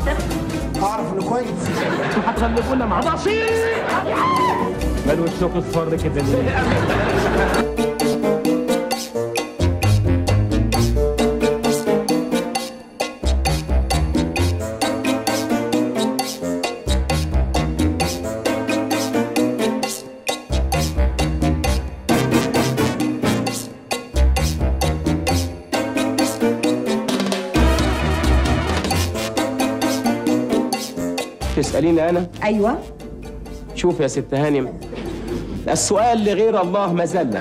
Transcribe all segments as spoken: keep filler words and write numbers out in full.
اعرف انه كويس. انتوا هتغلبونا مع بصير. مال وشكوا اصفر كده ليه؟ تسأليني أنا؟ أيوة. شوف يا ست هانم، السؤال لغير الله مذلة.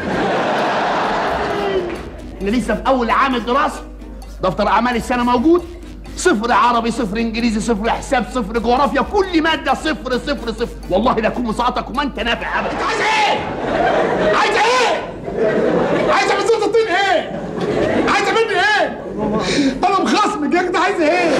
احنا لسه في أول عام الدراسة، دفتر أعمال السنة موجود، صفر عربي، صفر إنجليزي، صفر حساب، صفر جغرافيا، كل مادة صفر صفر صفر، والله لا أكون مساعدتك وما أنت نافع أبدا. أنت عايز إيه؟ عايز إيه؟ عايز بزيت الطين إيه؟ عايز مني إيه؟ أنا مخصمك يا أخي، عايز إيه؟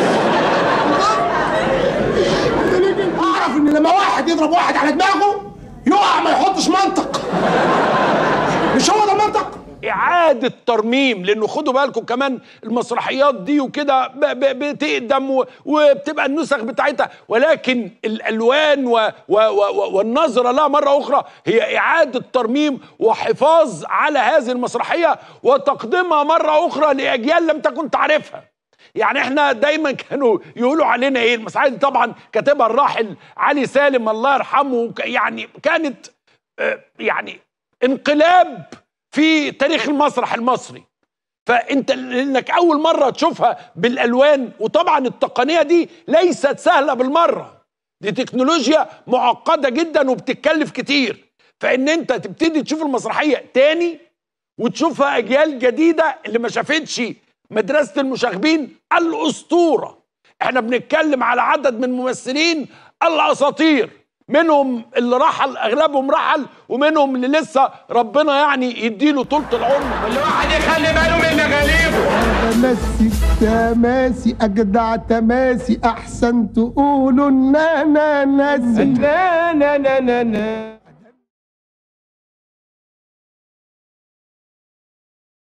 اعرف ان لما واحد يضرب واحد على دماغه يقع ما يحطش منطق. مش هو ده المنطق؟ إعادة ترميم، لأنه خدوا بالكم كمان المسرحيات دي وكده بتقدم وبتبقى النسخ بتاعتها، ولكن الألوان و و و والنظرة لها مرة أخرى هي إعادة ترميم وحفاظ على هذه المسرحية وتقديمها مرة أخرى لأجيال لم تكن تعرفها. يعني احنا دايما كانوا يقولوا علينا ايه، المسرحيه دي طبعا كاتبها الراحل علي سالم الله يرحمه، يعني كانت يعني انقلاب في تاريخ المسرح المصري. فانت انك اول مره تشوفها بالالوان، وطبعا التقنيه دي ليست سهله بالمره، دي تكنولوجيا معقده جدا وبتتكلف كتير، فان انت تبتدي تشوف المسرحيه تاني وتشوفها اجيال جديده اللي ما شافتش مدرسة المشاغبين الأسطورة. احنا بنتكلم على عدد من ممثلين الأساطير، منهم اللي رحل، أغلبهم رحل، ومنهم اللي لسه ربنا يعني يديله طولة العمر. كل واحد يخلي باله من مغاليبه. تماسي تماسي أجدع تماسي، أحسن تقولوا نا نا ناسي. نا نا نا نا